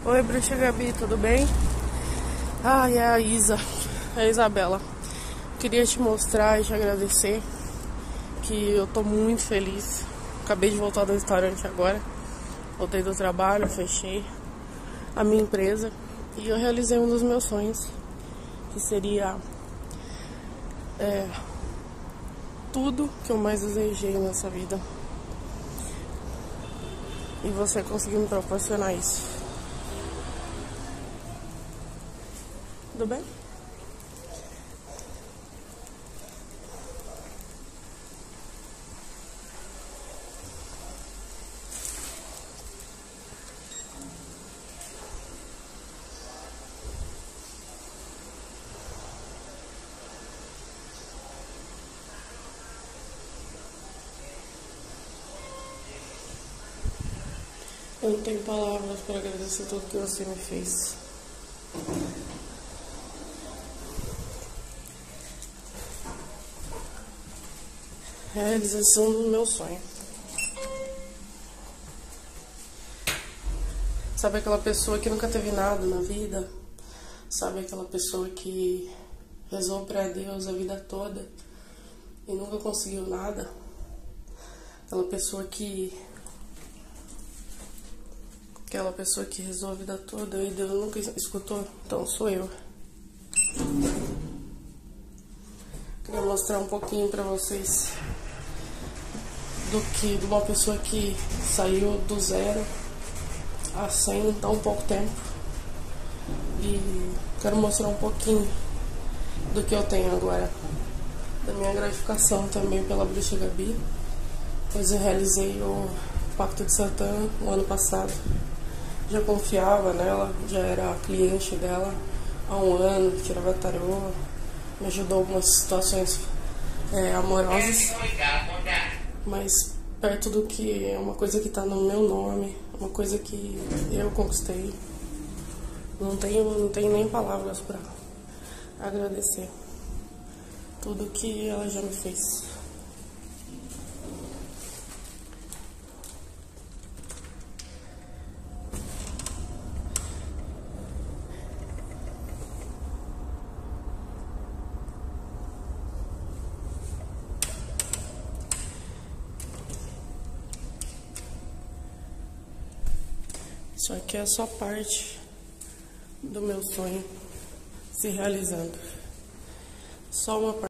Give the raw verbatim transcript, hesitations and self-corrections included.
Oi, Bruxa Gabi, tudo bem? Ai, é a Isa, é a Isabela. Queria te mostrar e te agradecer que eu tô muito feliz. Acabei de voltar do restaurante agora. Voltei do trabalho, fechei a minha empresa e eu realizei um dos meus sonhos, que seria é, tudo que eu mais desejei nessa vida. E você conseguiu me proporcionar isso. Tudo bem? Eu não tenho palavras para agradecer tudo que você me fez. Realização do meu sonho. Sabe aquela pessoa que nunca teve nada na vida? Sabe aquela pessoa que rezou pra Deus a vida toda e nunca conseguiu nada? Aquela pessoa que... Aquela pessoa que rezou a vida toda e Deus nunca escutou? Então sou eu. Queria mostrar um pouquinho pra vocês do que de uma pessoa que saiu do zero a cem em tão pouco tempo. E quero mostrar um pouquinho do que eu tenho agora, da minha gratificação também pela Bruxa Gabi, pois eu realizei o Pacto de Satã no ano passado. Já confiava nela, já era cliente dela há um ano, tirava tarô, me ajudou em algumas situações é, amorosas, mas perto do que é uma coisa que está no meu nome, uma coisa que eu conquistei, não tenho, não tenho nem palavras para agradecer tudo que ela já me fez. Isso aqui é só parte do meu sonho se realizando. Só uma parte.